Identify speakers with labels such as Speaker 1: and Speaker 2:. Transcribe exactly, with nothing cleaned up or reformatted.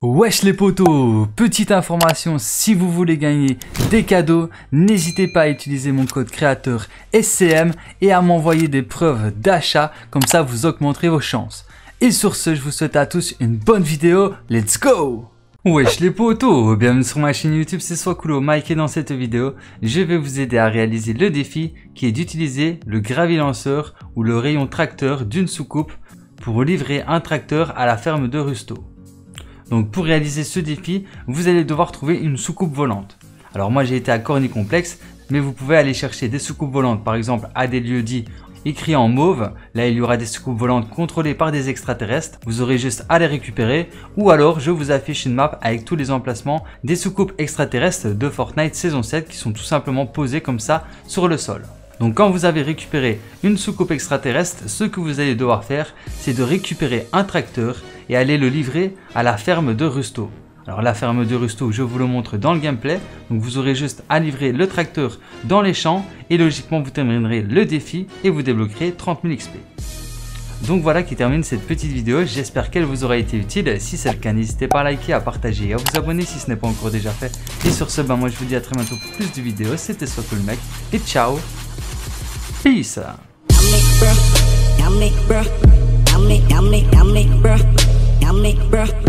Speaker 1: Wesh les potos, petite information, si vous voulez gagner des cadeaux, n'hésitez pas à utiliser mon code créateur S C M et à m'envoyer des preuves d'achat, comme ça vous augmenterez vos chances. Et sur ce, je vous souhaite à tous une bonne vidéo, let's go! Wesh les potos, bienvenue sur ma chaîne YouTube, c'est Swakulo Mike et dans cette vidéo, je vais vous aider à réaliser le défi qui est d'utiliser le gravilanceur ou le rayon tracteur d'une soucoupe pour livrer un tracteur à la ferme de Rusto. Donc pour réaliser ce défi, vous allez devoir trouver une soucoupe volante. Alors moi j'ai été à Corny Complexe, mais vous pouvez aller chercher des soucoupes volantes par exemple à des lieux-dits écrits en mauve. Là il y aura des soucoupes volantes contrôlées par des extraterrestres, vous aurez juste à les récupérer. Ou alors je vous affiche une map avec tous les emplacements des soucoupes extraterrestres de Fortnite saison sept qui sont tout simplement posées comme ça sur le sol. Donc quand vous avez récupéré une soucoupe extraterrestre, ce que vous allez devoir faire, c'est de récupérer un tracteur et aller le livrer à la ferme de Rusto. Alors la ferme de Rusto, je vous le montre dans le gameplay. Donc vous aurez juste à livrer le tracteur dans les champs et logiquement vous terminerez le défi et vous débloquerez trente mille X P. Donc voilà qui termine cette petite vidéo, j'espère qu'elle vous aura été utile. Si c'est le cas, n'hésitez pas à liker, à partager et à vous abonner si ce n'est pas encore déjà fait. Et sur ce, ben moi je vous dis à très bientôt pour plus de vidéos. C'était Swakulo Mike et ciao. Peace. Yummy, bruh. Yummy, bruh. Yummy, yummy, yummy, bruh. Yummy, bruh.